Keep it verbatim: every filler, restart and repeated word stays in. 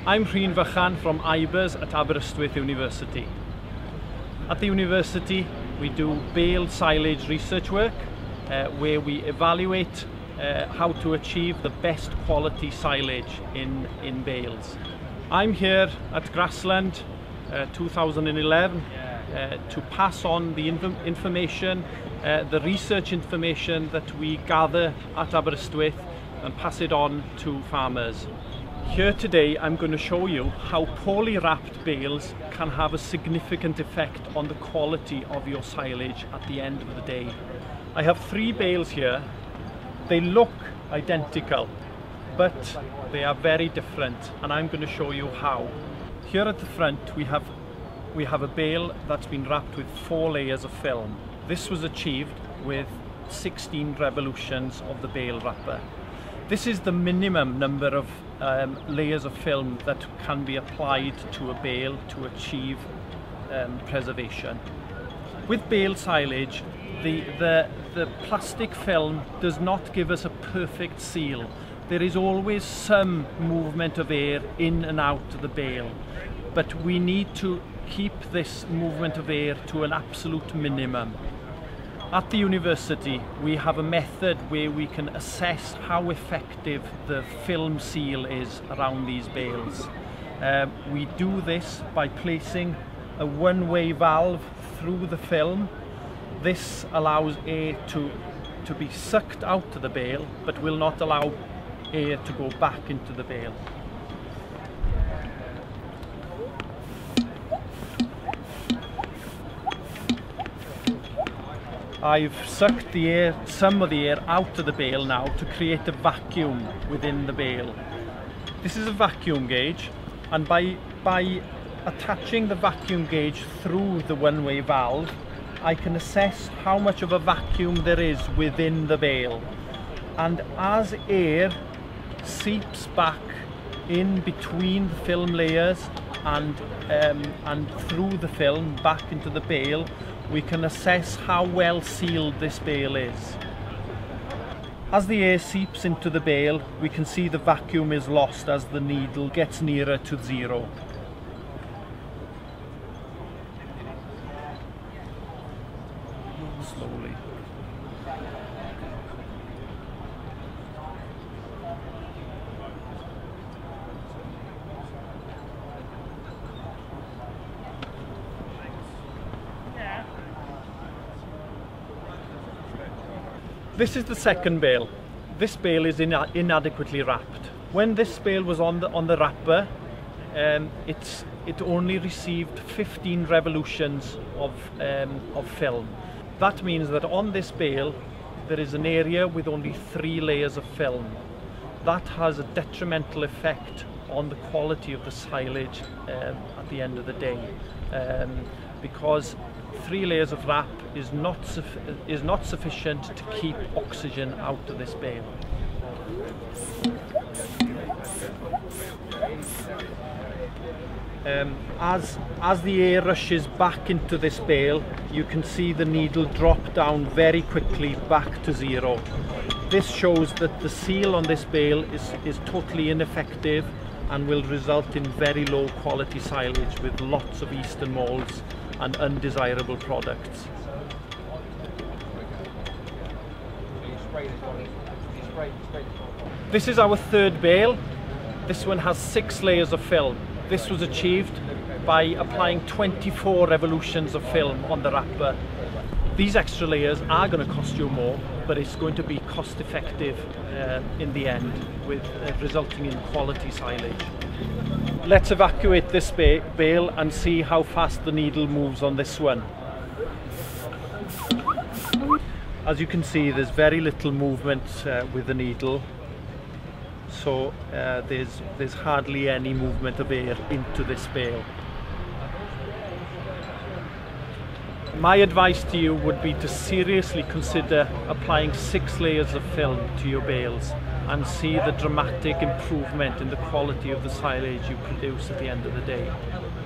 I'm Rhyn Vychan from I B E R S at Aberystwyth University. At the university we do bale silage research work uh, where we evaluate uh, how to achieve the best quality silage in, in bales. I'm here at Grassland uh, two thousand eleven uh, to pass on the inf information, uh, the research information that we gather at Aberystwyth and pass it on to farmers. Here today I'm going to show you how poorly wrapped bales can have a significant effect on the quality of your silage at the end of the day. I have three bales here. They look identical, but they are very different, and I'm going to show you how. Here at the front we have we have a bale that's been wrapped with four layers of film. This was achieved with sixteen revolutions of the bale wrapper. This is the minimum number of um, layers of film that can be applied to a bale to achieve um, preservation. With bale silage, the, the, the plastic film does not give us a perfect seal. There is always some movement of air in and out of the bale, but we need to keep this movement of air to an absolute minimum. At the university we have a method where we can assess how effective the film seal is around these bales. Uh, we do this by placing a one-way valve through the film. This allows air to, to be sucked out of the bale, but will not allow air to go back into the bale. I've sucked the air, some of the air out of the bale now to create a vacuum within the bale. This is a vacuum gauge, and by, by attaching the vacuum gauge through the one-way valve, I can assess how much of a vacuum there is within the bale. And as air seeps back in between the film layers and, um, and through the film back into the bale, we can assess how well sealed this bale is. As the air seeps into the bale, we can see the vacuum is lost as the needle gets nearer to zero. Slowly. This is the second bale. This bale is ina inadequately wrapped. When this bale was on the on the wrapper, um, it's it only received fifteen revolutions of um, of film. That means that on this bale there is an area with only three layers of film. That has a detrimental effect on the quality of the silage um, at the end of the day, um, because three layers of wrap is not is not sufficient to keep oxygen out of this bale. Um, as as the air rushes back into this bale, you can see the needle drop down very quickly back to zero. This shows that the seal on this bale is is totally ineffective and will result in very low quality silage with lots of eastern molds and undesirable products. This is our third bale. This one has six layers of film. This was achieved by applying twenty-four revolutions of film on the wrapper. These extra layers are going to cost you more, but it's going to be cost effective uh, in the end, with uh, resulting in quality silage. Let's evacuate this ba bale and see how fast the needle moves on this one. As you can see, there's very little movement uh, with the needle, so uh, there's, there's hardly any movement of air into this bale. My advice to you would be to seriously consider applying six layers of film to your bales and see the dramatic improvement in the quality of the silage you produce at the end of the day.